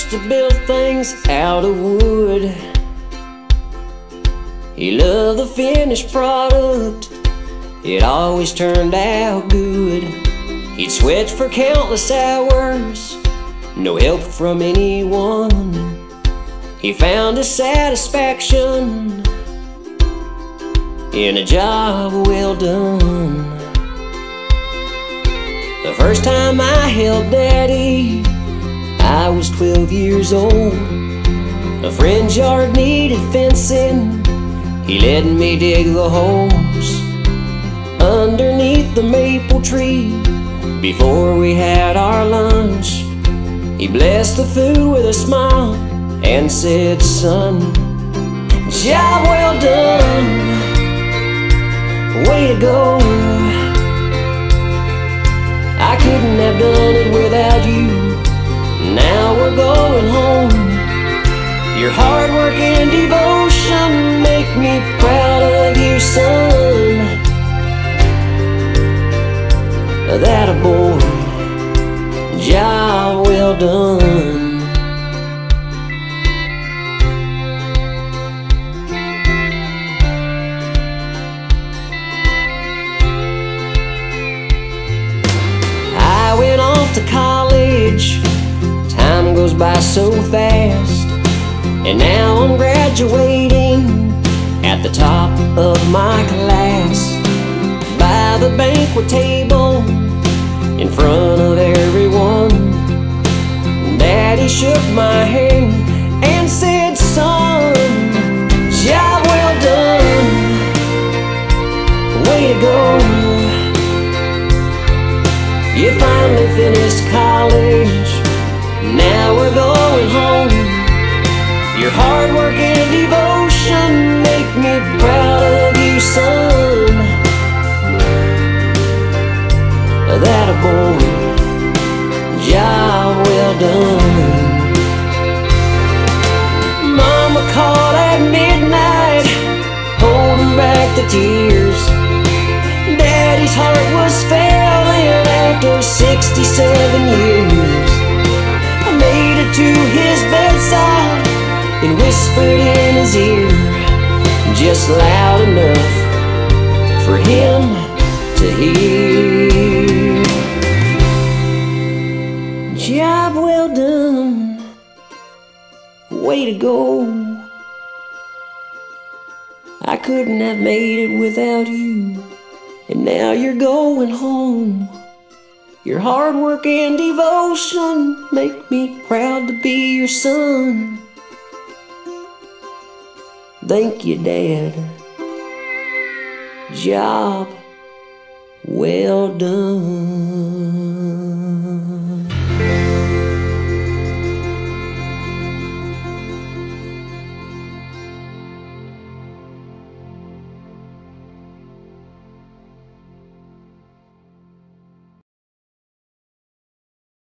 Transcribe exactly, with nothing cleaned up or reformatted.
used to build things out of wood. He loved the finished product, it always turned out good. He'd sweat for countless hours, no help from anyone. He found his satisfaction in a job well done. The first time I held Daddy, I was twelve years old. A friend's yard needed fencing, he let me dig the holes underneath the maple tree. Before we had our lunch, he blessed the food with a smile and said, "Son, job well done, way to go. I couldn't have done it without you. Now we're going home. Your hard work and devotion make me proud of you, son. That a boy, job well done." I went off to college, time goes by so fast, and now I'm graduating at the top of my class. By the banquet table, in front of everyone, Daddy shook my hand and said, "Son, job well done, way to go. You finally finished college, now we're going home. Your hard work and devotion make me proud of you, son. That a boy, job well done." Mama called at midnight, holding back the tears. Daddy's heart was failing after sixty-seven years. I made it to his bedside and whispered in his ear, just loud enough for him to hear. Job well done, way to go. I couldn't have made it without you, and now you're going home. Your hard work and devotion make me proud to be your son. Thank you, Dad. Job well done.